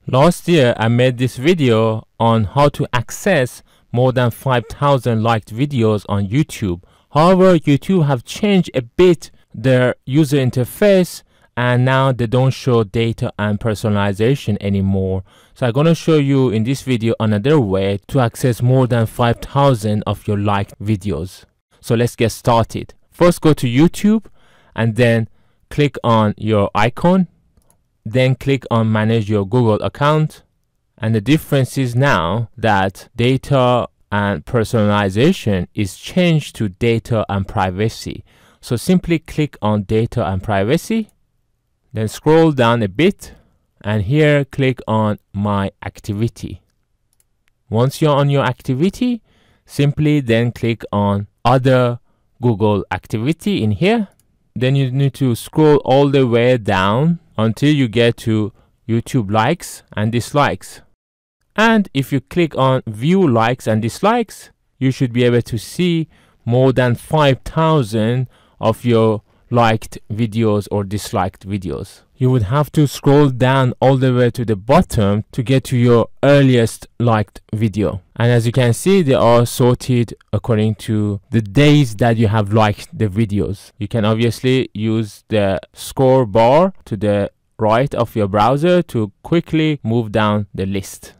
Last year I made this video on how to access more than 5,000 liked videos on YouTube. However, YouTube have changed a bit their user interface and now they don't show data and personalization anymore. So I'm gonna show you in this video another way to access more than 5,000 of your liked videos. So let's get started. First go to YouTube and then click on your icon. Then click on manage your Google account. And the difference is now that data and personalization is changed to data and privacy. So simply click on data and privacy. Then scroll down a bit and here click on my activity. Once you're on your activity, simply then click on other Google activity in here. Then you need to scroll all the way down until you get to YouTube likes and dislikes. And if you click on view likes and dislikes, you should be able to see more than 5,000 of your liked videos or disliked videos. You would have to scroll down all the way to the bottom to get to your earliest liked video. And as you can see, they are sorted according to the days that you have liked the videos. You can obviously use the scroll bar to the right of your browser to quickly move down the list.